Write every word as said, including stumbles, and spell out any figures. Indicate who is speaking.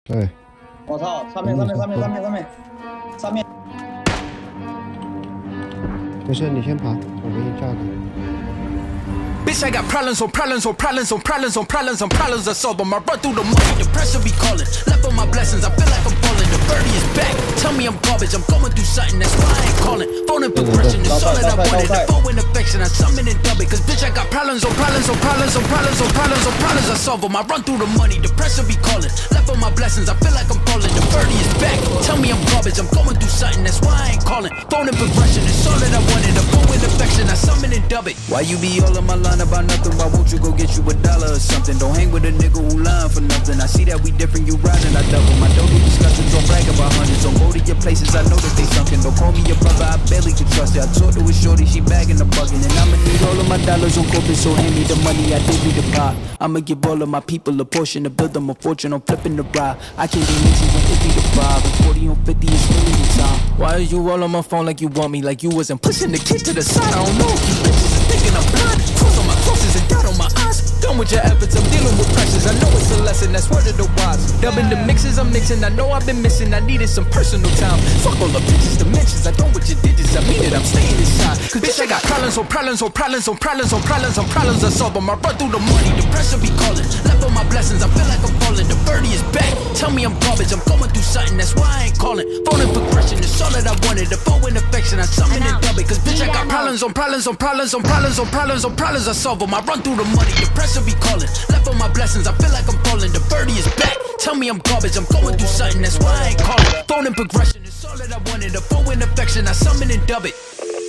Speaker 1: 对。
Speaker 2: 我操！上面上面上面上面上面上面。
Speaker 1: 没事，你先爬，我给你架着。
Speaker 3: Bitch, I got problems on problems on problems on problems on problems on problems I solve them. I run through the money, the pressure be calling. Left on my blessings, I feel like I'm falling. The birdie is back. Tell me I'm garbage, I'm going through something, that's why I ain't calling. Phone and progression is all that I wanted. The phone and affection, I summon and dub it. Cause bitch, I got problems on problems on problems on problems on problems on problems I solve them. I run through the money, the pressure be calling. Left on my blessings, I feel like I'm falling. The birdie is back. Tell me I'm garbage, I'm going through something, that's why I ain't calling. Phone and progression is all that I wanted. The phone and affection, I summon and dub it. Why you be all on my line about nothing? Why won't you go get you a dollar or something? Don't hang with a nigga who lying for nothing. I see that we different, you riding, I double. My don't do discussions, don't brag about hundreds. Don't go to your places, I know that they sunken. Don't call me your brother, I barely can trust it. I talked to a shorty, she bagging the bugging. And I'ma need all of my dollars on corporate, so hand me the money, I did me the pot. I'ma give all of my people a portion to build them a fortune. I'm flipping the ride. I can't be mixing when it be the five. And forty on fifty is really the time. Why are you all on my phone like you want me? Like you wasn't pushing the kid to the side. I don't know if you bitches is thinking I'm blind. Cross on my crosses and dot on my eyes. Done with your efforts, I'm dealing with pressures. I know it's a lesson, that's word of the wise. Dubbing the mixes I'm mixing, I know I've been missing. I needed some personal time. Fuck all the pictures, dimensions. I don't what you digits, I mean it, I'm staying inside. Cause bitch, I got problems on problems on problems on problems on problems on problems I solve them. I run through the money, the pressure be calling. Left on my blessings, I feel like I'm falling. The birdie is back. Tell me I'm garbage, I'm going through something, that's why I ain't calling. Phone and progression is all that I wanted. The phone and affection, I summon and dub it. Cause bitch, I got problems on problems on problems on problems on problems on problems I solve them. I run through the money, the pressure be calling. Left on my blessings, I feel like I'm falling. The birdie is back. Tell me I'm garbage, I'm going through something, that's why I ain't calling. Phone and progression is all that I wanted. The phone and affection, I summon and dub it.